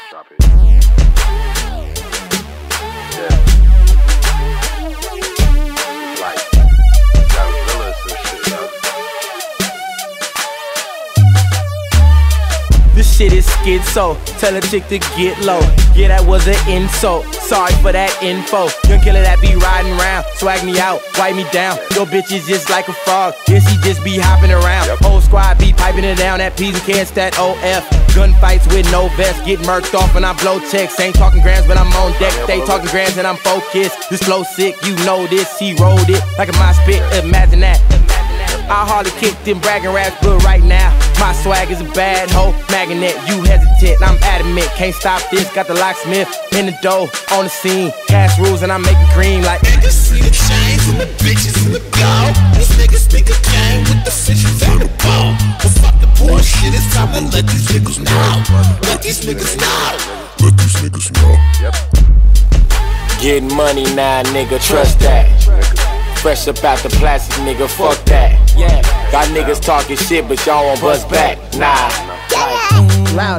Drop it. Yeah. Like Godzilla some shit, yo. This shit is schizo. Tell a chick to get low. Yeah, that was an insult. Sorry for that info. Young killer that be riding around. Swag me out, wipe me down. Your bitch is just like a frog. Yeah, she just be hopping around. Whole squad be piping it down. That P's and K's, that OF. Gunfights with no vest. Get murked off when I blow checks. Ain't talking grams, but I'm on deck. They talking grams and I'm focused. This flow sick, you know this. He rolled it like a mosh pit. Imagine that. I hardly kick them bragging raps, but right now my swag is a bad hoe magnet. You hesitant, I'm adamant, can't stop this. Got the locksmith in the dough, on the scene. Cash rules and I'm making cream like niggas see the chains and the bitches and the gold. These niggas think a game with the fishes on the bone. But fuck the bullshit, it's time to let these niggas know. Let these niggas know. Let these niggas know. Getting money now, nigga, trust that. Fresh up out the plastic, nigga, fuck that. Yeah, got niggas talking shit, but y'all won't buzz back. Nah. louder.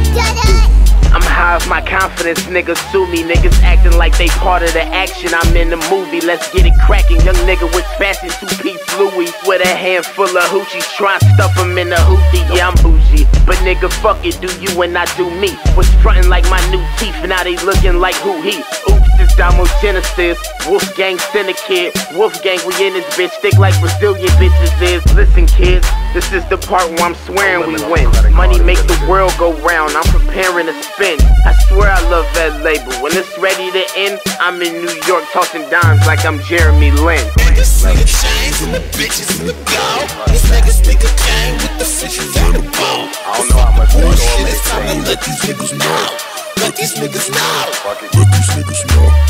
I'm high off my confidence, niggas sue me. Niggas acting like they part of the action, I'm in the movie. Let's get it cracking, young nigga with fashion, 2-piece Louis with a handful of hoochies, try and stuff them in a hoopty. Yeah, I'm bougie, but nigga, fuck it, do you and I do me. Was frontin' like my new teeth, and now they looking like who he. Oops, this Damo Genesis, Wolfgang Syndicate. Wolfgang, we in this bitch, thick like Brazilian bitches is. Listen kids, this is the part where I'm swearing we win. Money make the world go round, I'm preparing to spin. I swear I love LA, but when it's ready to end, I'm in New York tossing dimes like I'm Jeremy Lin. Niggas see the chains and the bitches and the gold. These niggas think a game with the fishes on the bone. I don't know how much bullshit, it's time to let these niggas know. Let these niggas know. Let these niggas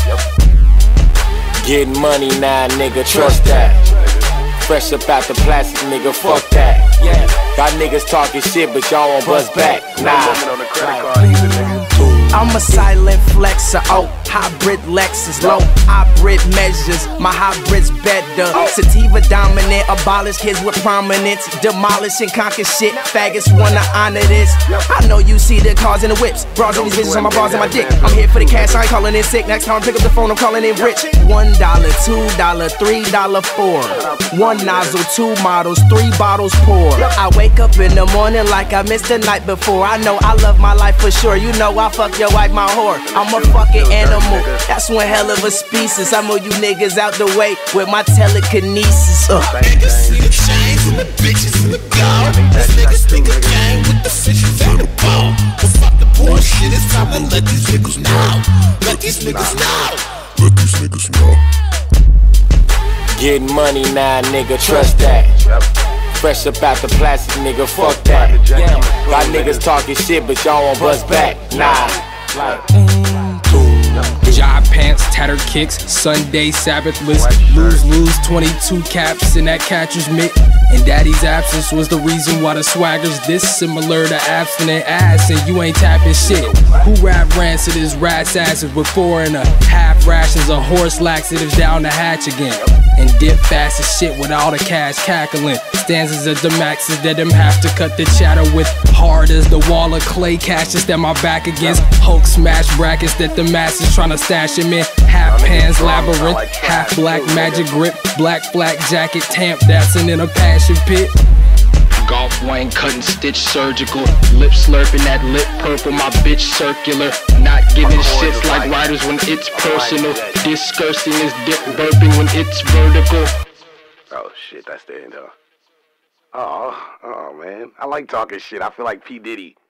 know. Getting money now, nigga, trust that. Fresh up out the plastic, nigga, fuck that. Yeah, got niggas talking shit, but y'all won't buzz back. Nah. I'm a silent flexer, oh, hybrid Lexus, low hybrid measures, my hybrid's better. Sativa dominant, abolish kids with prominence, demolish and conquer shit, faggots wanna honor this. I know you see the cars and the whips, bras and these bitches on my bars and my dick. I'm here for the cash, I ain't calling in sick, next time I pick up the phone, I'm calling in rich. $1, $2, $3, $4, 1 nozzle, 2 models, 3 bottles pour. I wake up in the morning like I missed the night before. I know I love my life for sure, you know I fuck your wife, my whore. I'm a fucking animal, that's one hell of a species. I move you niggas out the way with my telekinesis. Niggas see the chains and the bitches and the gold. These niggas think a game with the fishes on the bone. But fuck the bullshit, it's time to let these niggas know. Let these niggas know. Let these niggas know. Getting money now, nigga, trust that. Fresh up out the plastic, nigga, fuck that. Yeah, got niggas talking shit, but y'all won't buzz back. Nah. Job pants, tattered kicks, Sunday Sabbathless, lose 22 caps in that catcher's mitt. And daddy's absence was the reason why the swagger's this similar to abstinent ass, and you ain't tapping shit. Who rap rancid is rat's asses with 4.5 rations of horse laxatives down the hatch again. And dip fast as shit with all the cash cackling. Stanzas of the maxes that them have to cut the chatter with. Hard as the wall of clay caches that my back against. Hulk smash brackets that the masses tryna stash him in. Half pans labyrinth, half black magic grip. Black flak jacket tamp dancing in a passion pit. Golf Wayne cutting stitch surgical. Lip slurping that lip purple, my bitch circular. Not giving shits like writers when it's personal. Discursing is dip burping when it's vertical. Oh shit, that's the end, huh? Oh man, I like talking shit. I feel like P. Diddy.